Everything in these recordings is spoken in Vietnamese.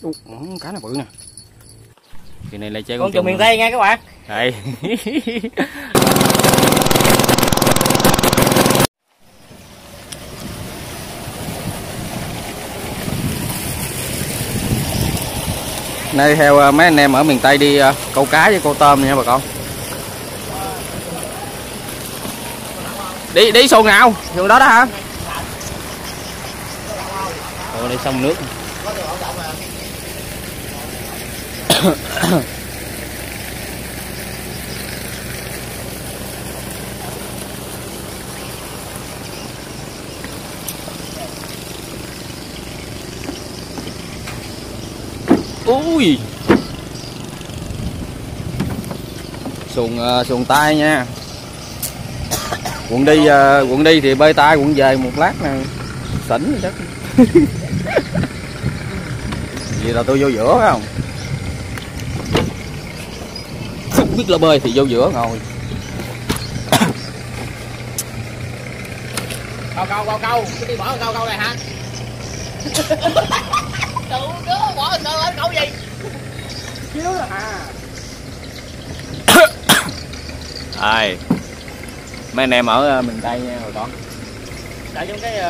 Cá nó bự nè. Kỳ này lại chơi con trùng miền Tây nha các bạn. Đây. Nay theo mấy anh em ở miền Tây đi câu cá với câu tôm nha bà con. Đi xuồng nào? Xuồng đó đó hả? Ồ, đây sông nước. Ui. Xuồng tay nha. Quận đi thì bơi tay, quận về một lát nè xỉn chắc. Vậy là tôi vô giữa phải không? Không biết là bơi thì vô giữa ngồi. Câu, cái đi bỏ câu này hả? Tự đứa bỏ lên câu gì? Chứ à. Ai. Mấy anh em ở miền Tây nha rồi con. Tại trong cái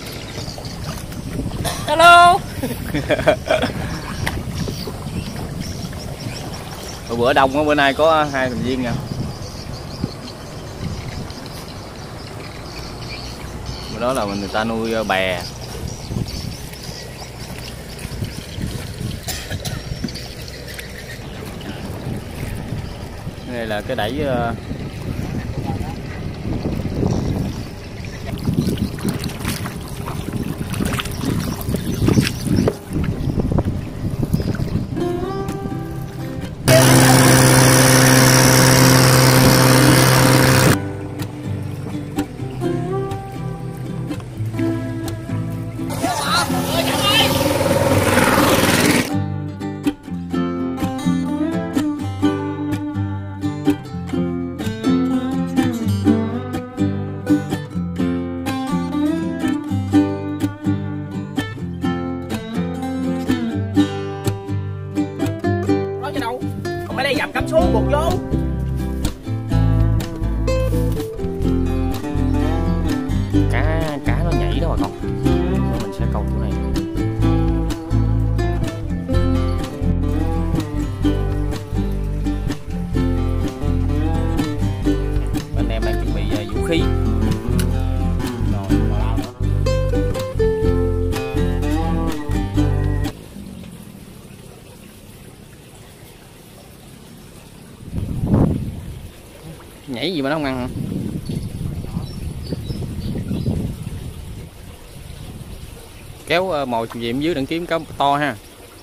hello. Bữa đông á, bữa nay có 2 thành viên nha. Bữa đó là người ta nuôi bè. Đây là cái đẩy dầm cắm xuống buộc vô. Cá nó nhảy đó bà con. Mình sẽ câu chỗ này. Anh em đang chuẩn bị vũ khí. Nhảy gì mà nó không ăn hả? Kéo mồi chùm diệm dưới đừng kiếm cá to ha.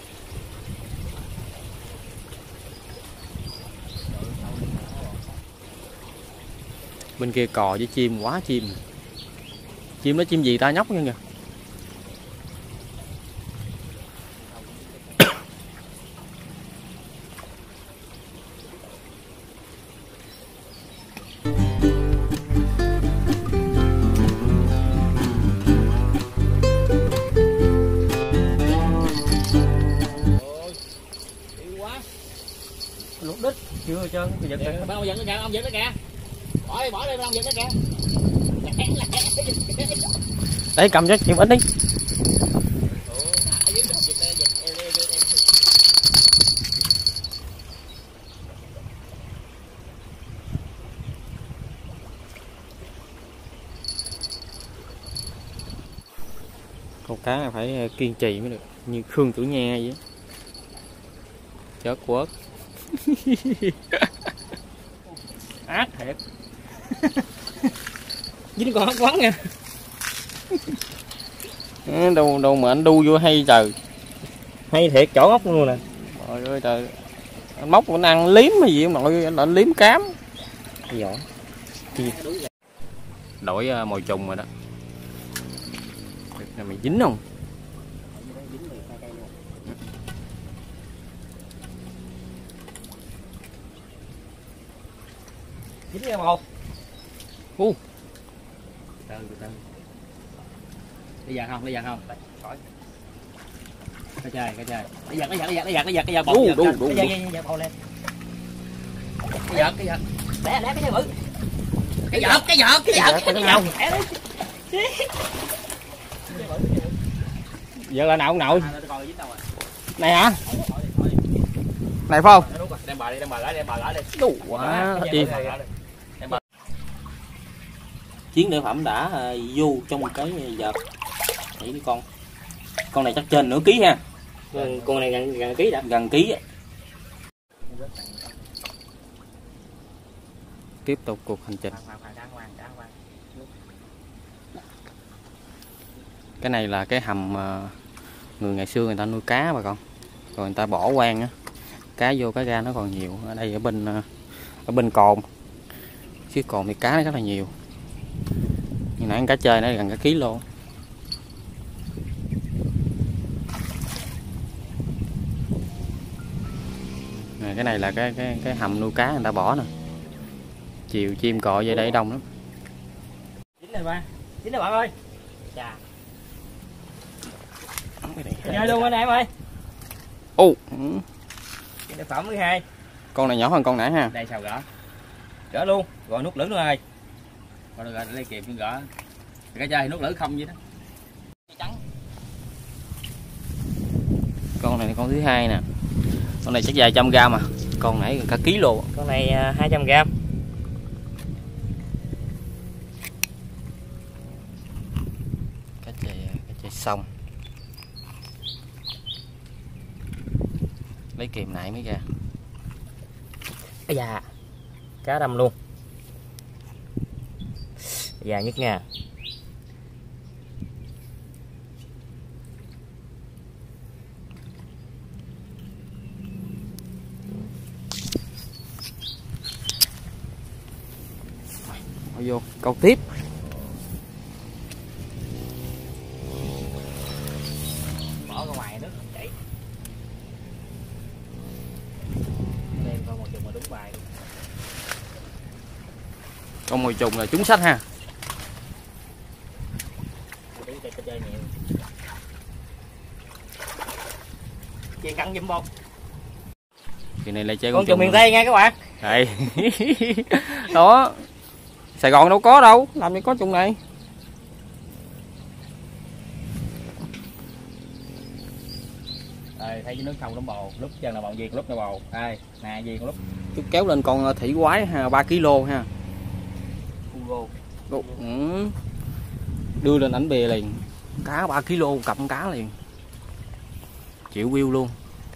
Bên kia cò với chim, quá chim. Chim đó chim gì ta nhóc nha kìa. Lục đít chưa hết trơn, giật kìa. Ông giật nó kìa, ông giật nó kìa. Bỏ đi, ông giật nó kìa. Đấy cầm cho chim ít đi. Câu cá là phải kiên trì mới được, như Khương Tử Nha vậy. Chớt quớt. Ác thiệt. Dính con quắn nha. Đâu mà anh đu vô hay trời. Hay thiệt, chỗ ốc luôn nè. Trời ơi trời. Anh móc anh ăn liếm hay gì nội anh liếm cám. Giỏi. Đổi mồi trùng rồi đó. Này mày dính không? Dính ra một. Từ Đi dàn không? Khỏi. Cái chơi nó giật bầu giật bầu lên. Cái giật lẹ cái chơi bự. Cái giật Giờ là nào ông nội? Này hả? Này phải không? Đem bờ lại đi. Đủ quá im. Chiến lợi phẩm đã vô trong một cái vợt. Thấy cái con này chắc trên nửa ký ha. Con này gần ký đã. Gần ký á. Tiếp tục cuộc hành trình. Cái này là cái hầm người ngày xưa người ta nuôi cá bà con, rồi người ta bỏ quang á, cá vô cá ra nó còn nhiều. Ở đây ở bên cồn, chứ cồn thì cá nó rất là nhiều. Như nãy cá chơi nó gần cả ký luôn. Cái này là cái hầm nuôi cá người ta bỏ nè. Chiều chim cọ về đây đông lắm. Chín rồi bạn ơi. Chà. Chơi luôn anh em ơi. Ô. Sản phẩm thứ hai. Con này nhỏ hơn con nãy ha. Đây sao gỡ luôn, rồi nút lưỡi luôn ơi. Rồi lấy kìm gỡ. Cái chơi thì nút lưỡi không vậy đó. Trắng. Con này là con thứ hai nè. Con này chắc vài trăm gram à. Con nãy cả ký luôn. Con này 200 gram. Cá chê xong. Lấy kìm nãy mới ra. Ây da, cá đâm luôn. Già nhất nha. Bỏ vô câu tiếp. Bỏ ra ngoài nước chảy. Đem con một chừng mà đúng bài. Con mồi trùng là trúng sách ha. Chơi nhiều. Chơi cắn giùm bông. Kỳ này lại chơi Con trùng miền Tây nha các bạn. Đây. Đó. Sài Gòn đâu có đâu, làm gì có trùng này. Rồi thấy cái nước sông nó bầu, lúc chân là bầu viên, lúc nó bầu. Đây, nè viên lúc. Chút kéo lên con thủy quái ha, 3 kg ha. Ugo. Đưa lên ảnh bè liền. Cá 3 kg cầm cá liền. Chịu view luôn.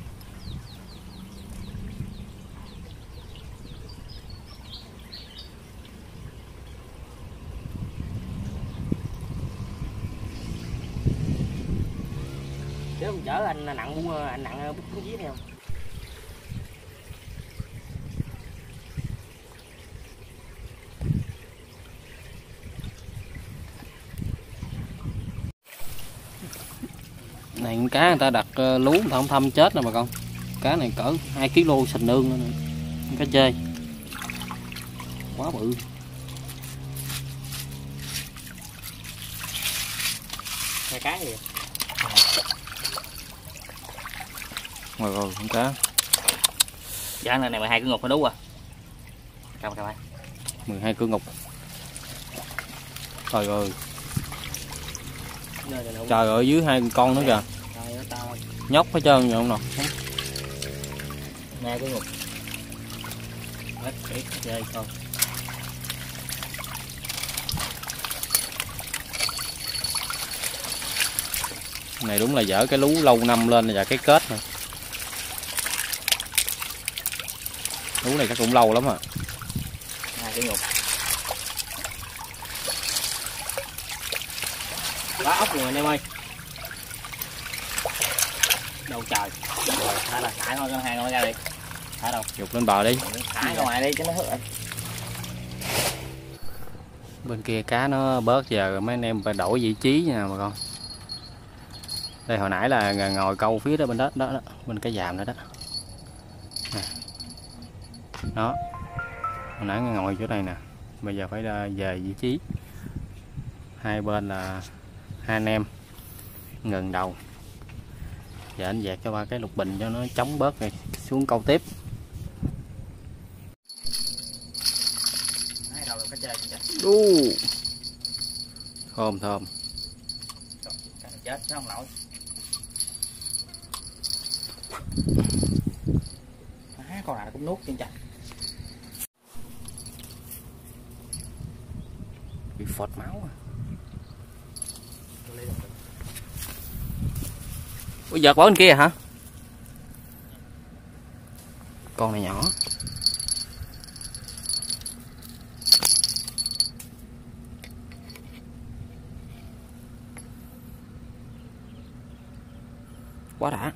Nếu chở anh nặng bút viết không? Này con cá người ta đặt lú người ta không thăm chết nè bà con. Cá này cỡ 2 kg sình nương nữa nè. Cá chê. Quá bự. Hai cá gì? Rồi con cá. Dạ này 12 cái ngục phải đúng à. Cầm ai. 12 cưa ngục. Trời ơi. Trời ơi dưới hai con nữa kìa. Nhóc hết trơn vậy không nào. Nè cái ngục. Hết cái chơi con. Này đúng là dở cái lú lâu năm lên và cái kết rồi. Lú này chắc cũng lâu lắm à. Hai cái ngục. Quá ốc rồi anh em ơi. Đâu trời. Rồi, thả là thả thôi, con hàng nó ra đi. Thả đâu? Dục lên bờ đi. Thả ra ngoài đi cho nó hết. Bên kia cá nó bớt giờ mấy anh em phải đổi vị trí nha bà con. Đây hồi nãy là ngồi câu phía đó bên đó, đó, bên cái dàm đó đó. Nè. Đó. Hồi nãy ngồi chỗ này nè. Bây giờ phải về vị trí. Hai bên là hai anh em gần đầu. Giờ anh dạt cho ba cái lục bình cho nó chống bớt rồi xuống câu tiếp. Thơm thơm. Chết chứ không nổi. Con nào cũng nuốt chân chặt. Bị phọt máu à. Ủa giật bỏ bên kia hả? Con này nhỏ. Quá đã.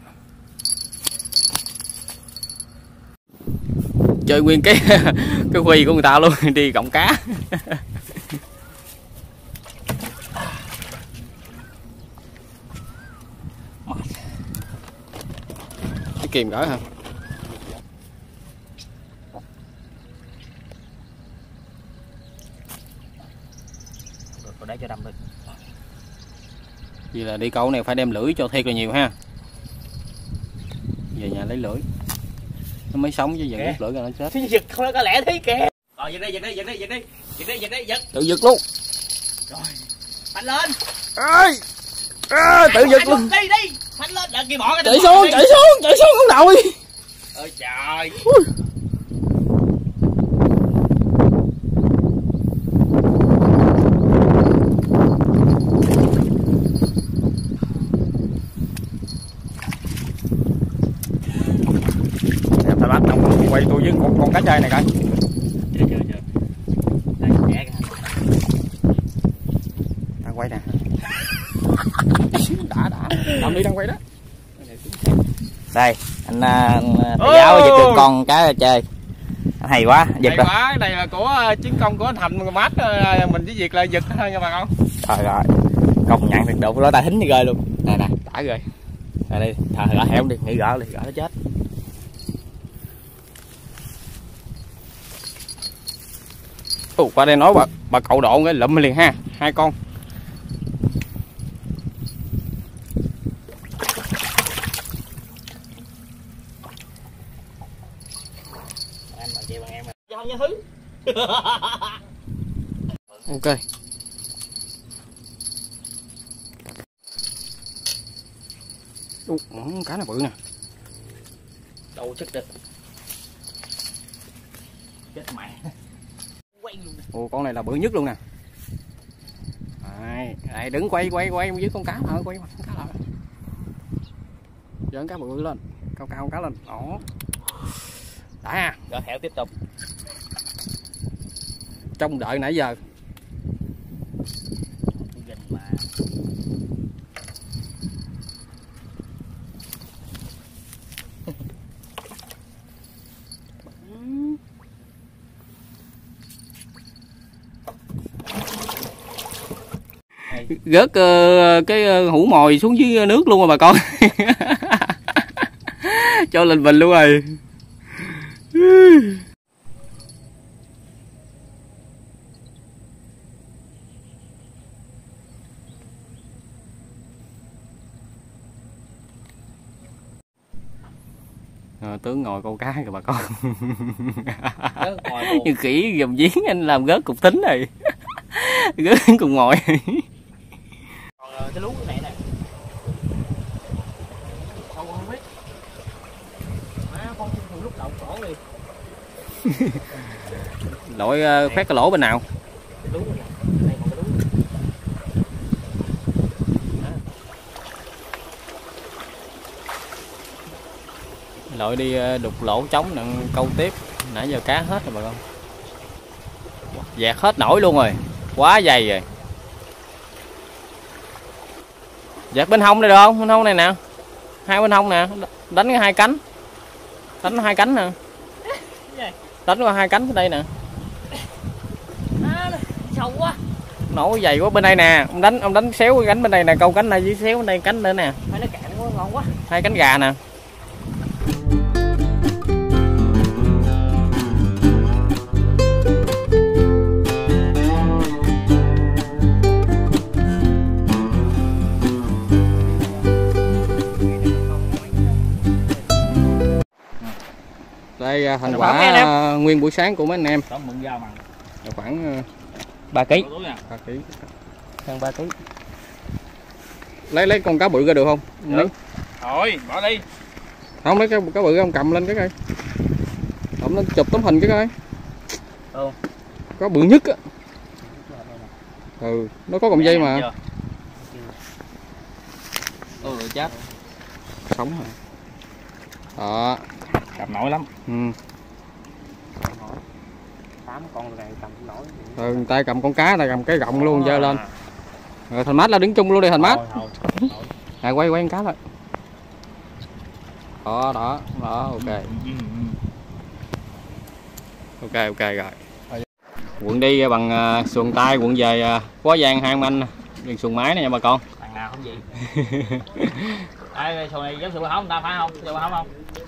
Chơi nguyên cái khuy của người ta luôn, đi cọng cá. Cái kìm gỡ hả? Rồi để cho đâm đi. Vì là đi câu này phải đem lưỡi cho thiệt là nhiều ha. Về nhà lấy lưỡi. Nó mới sống chứ giờ rút lưỡi ra nó chết. Giật không có lẽ thế kìa. Rồi giật đi, giật đi, giật đi, giật đi. Giật đi, giật đi, giật. Tự giật luôn. Rồi. Phanh lên. Ơi. Tự giật luôn. Đi đi. Phanh lên, đợi kia bỏ cái. Chạy xuống ông nội. Ôi trời. Em bắt ông quay tôi với con cá chơi này coi. Chưa. Đây nhẹ kìa. Đang quay nè. đã. Làm đi đang quay đó. Đây, anh thầy giáo giật được con cá chơi. Anh hay quá, giật hay rồi. Quá, cái này là của chiến công của anh Thành mát, mình chỉ việc là giật thôi nha bà con. Trời ơi. Công nhận thiệt độ đó ta thính như ghê luôn. Nè nè, Đã rồi. đây đi, thờ gõ hẻo đi, nghĩ gõ đi, gõ nó chết. Qua đây nói bà cậu độ cái lụm liền ha, 2 con. Anh bằng chị bằng em mà. Không nhớ thứ. Ok. Cá nó bự nè. Đâu chết được. Chết mẹ. Ồ, con này là bự nhất luôn nè. Đây, đứng quay với con cá thôi, quay con cá lại. Dẫn cá bự lên, cao cá lên. Đó. Đã. Rồi hẻo tiếp tục. Trông đợi nãy giờ. Gình mà. Rớt cái hũ mồi xuống dưới nước luôn rồi bà con. Cho lên bình luôn rồi. Tướng ngồi câu cá kìa bà con. Như khỉ gầm giếng anh làm rớt cục tính rồi. Rớt cùng ngồi. Còn cái lú này nè. Sâu không biết. Má con thằng lúc đầu cổ đi. Lội khoét cái lỗ bên nào? Cái lú này. Đây còn cái lú. Lội đi đục lỗ trống nè, câu tiếp. Nãy giờ cá hết rồi bà con. Dạt hết nổi luôn rồi. Quá dày rồi. Dạt bên hông này được không? Bên hông này nè. 2 bên hông nè. Đánh cái 2 cánh. Đánh 2 cánh nè. Đánh qua 2 cánh ở đây nè. Sâu quá. Nổi dày quá bên đây nè. Ông đánh xéo cái cánh bên đây nè. Câu cánh này với xéo bên đây cánh nữa nè. Phải nó cạn quá, ngon quá. 2 cánh gà nè. Đây thành quả nguyên buổi sáng của mấy anh em. Mừng ra mà. Khoảng 3 kg. 3 kg. Hơn 3 kg. Lấy con cá bự ra được không? Được. Thôi, bỏ đi. Không, lấy cá bự ông cầm lên cái coi. Ông lên chụp tấm hình cái coi. Ừ. Có bự nhất á. Ừ, nó có cọng dây mà. Ừ, chết. Sống hả? Đó. Cầm nổi lắm. Ừ. 8 con này cầm nổi. Ừ, tay cầm con cá, tay cầm cái gọng luôn dơ lên. Rồi Thành Mát là đứng chung luôn đi Thành Mát. À, quay con cá lại. Đó, đó, đó, ok. Ok rồi. Quận đi bằng xuồng tay, quận về Quá Giang Hai Anh đi xuồng máy này nha bà con. Thằng nào không gì. Ai xuồng này giống xuồng hóng ta phải không? Xuồng hóng không?